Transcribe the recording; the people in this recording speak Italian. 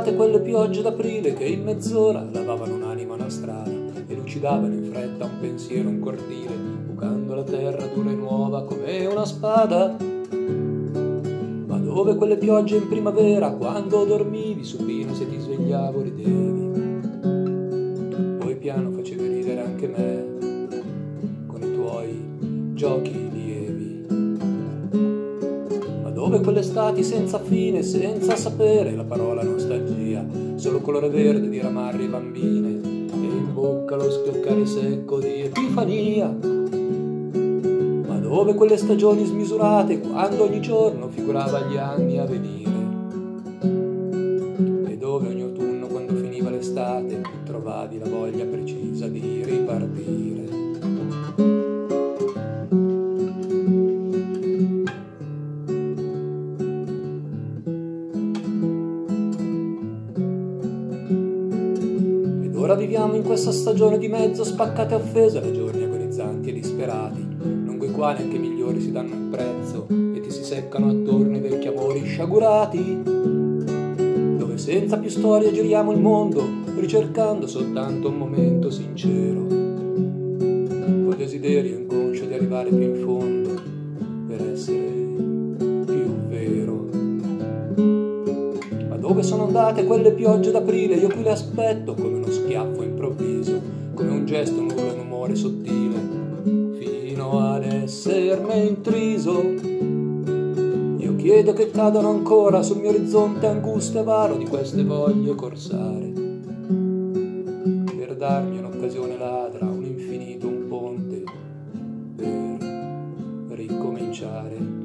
andate quelle piogge d'aprile che in mezz'ora lavavano un'anima una strada e lucidavano in fretta un pensiero, un cortile, bucando la terra dura e nuova come una spada? Ma dove quelle piogge in primavera, quando dormivi supino, se ti svegliavo ridevi, poi piano facevi ridere anche me con i tuoi giochi lievi? Ma dove quelle estati senza fine, senza sapere la parola nostalgia, solo colore verde di ramarri bambine e in bocca lo schioccare secco di epifania? Ma dove quelle stagioni smisurate, quando ogni giorno figurava gli anni a venire? E dove ogni autunno, quando finiva l'estate, trovavi la voglia precisa di ripartire? Ora viviamo in questa stagione di mezzo, spaccate e offese da giorni agonizzanti e disperati, lungo i quali anche i migliori si danno un prezzo e ti si seccano attorno i vecchi amori sciagurati, dove senza più storia giriamo il mondo, ricercando soltanto un momento sincero, col desiderio inconscio di arrivare più in fondo per essere più vero. Dove sono andate quelle piogge d'aprile? Io qui le aspetto come uno schiaffo improvviso, come un gesto, un urlo, un umore sottile, fino ad essermi intriso. Io chiedo che cadano ancora sul mio orizzonte angustia e varo di queste voglie corsare, per darmi un'occasione ladra, un infinito, un ponte, per ricominciare.